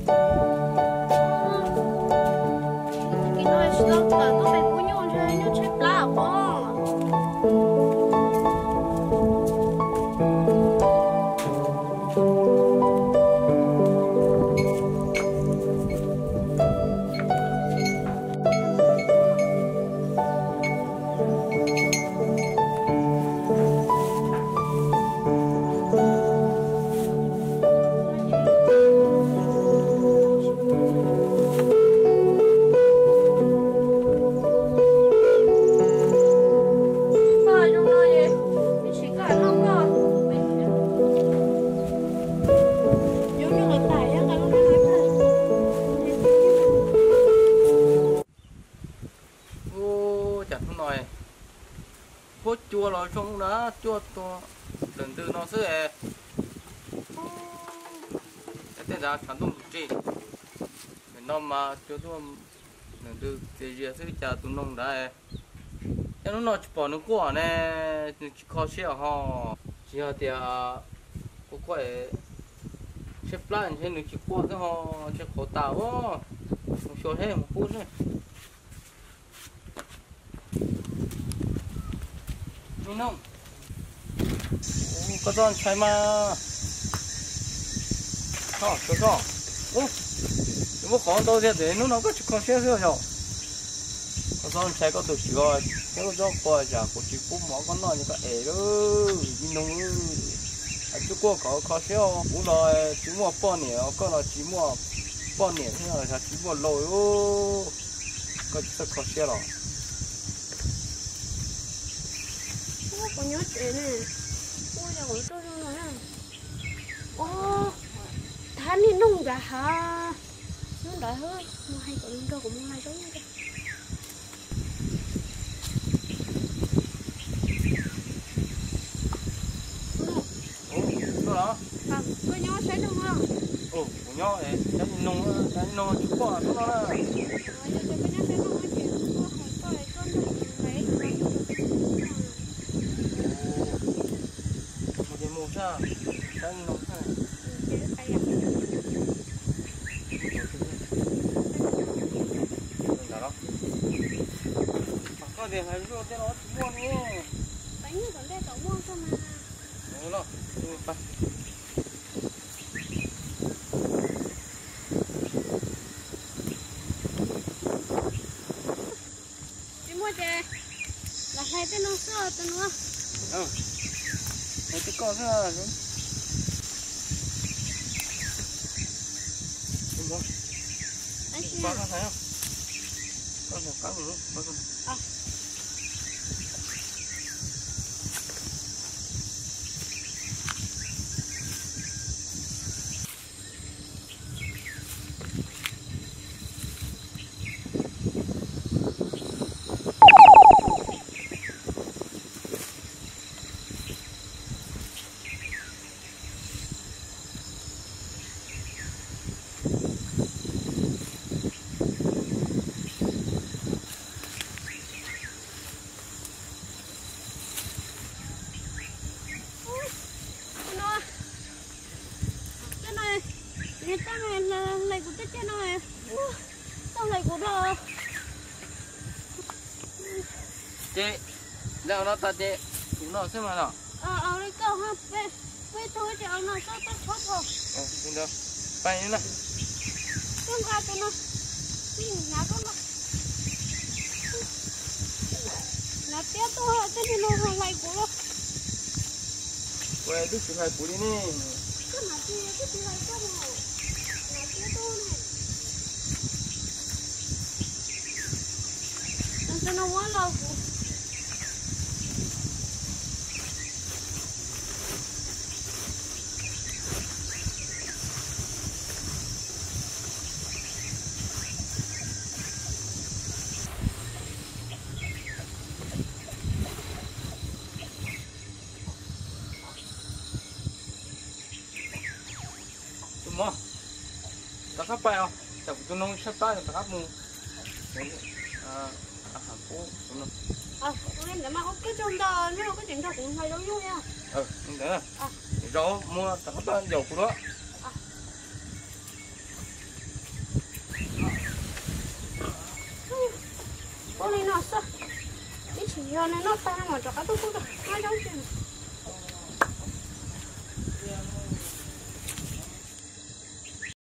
cái nói sao tôi phải bún nhon cho nó chết lá không. Hốt chua rồi trong đó chua to lần từ nó sẽ cái ra sản phẩm gì mình nó mà cho tôi lần từ cái gì sẽ trả tụi nông đấy cái nó chỉ bỏ nó quả này chỉ khó xíu họ chỉ là thì có quậy xếp lại trên được chỉ qua cái họ chỉ khó tạo quá một số hết một phút thôi không có con trái mà cho ô nếu có đâu ra để nó có chỉ con xe thôi rồi có con trái có được chỉ rồi cái con coi chả có chỉ cũng mỏ con nói như cái ế đó đi nông anh chú qua có xe cũng rồi chỉ mua bao nhiêu có là chỉ mua bao nhiêu thế là chỉ mua lôi ô có chỉ có xe rồi con nhớ chuyện này, ôi giờ còn tôi đâu nữa, ô, thằng này nung cả hả, nó đợi hơi, mua hay còn đâu cũng mua hay giống như thế, đâu đó, tôi nhớ sẽ nung không? Ồ, nhớ đấy, cái nung chút qua nó là. Sao? Sao nó sao? Đó. Có thể hay rồi thế nó mua nữa. Bánh như còn đây cậu mua sao mà? Đúng rồi. Đi. Đi mua chè. Là hai tên nó sợ tên nó. Ừ. Cái con nữa đúng không? Có thấy không? Có một cái nữa, có không? Người ta là lấy của tết trên này, tao lấy của đó. Chị, dạo nó ta chị, chúng nó xem mà nào. Đây câu ha, về thôi thì nó sao tao thoát rồi. Nhìn đâu, bay như này. Không ra cho nó, nhà con nó. Là tiếc tôi họ tên thì nó lấy của nó. Quay đứt cái này của đi nè. Cái mà chị lấy cho nó. Cho nó quá lâu. Đúng không? Ta khắp bay không? Chẳng có nông sắp tay ta khắp mù. Hàn Quốc đúng không? Em để mà có cái trong đó nếu có chuyện đó cũng hay giống nhau nha. Em để này. Rau mua ta khắp tay dầu của đó. chỉ do nên nó ta mà cho các tôi cũng được hai đâu chứ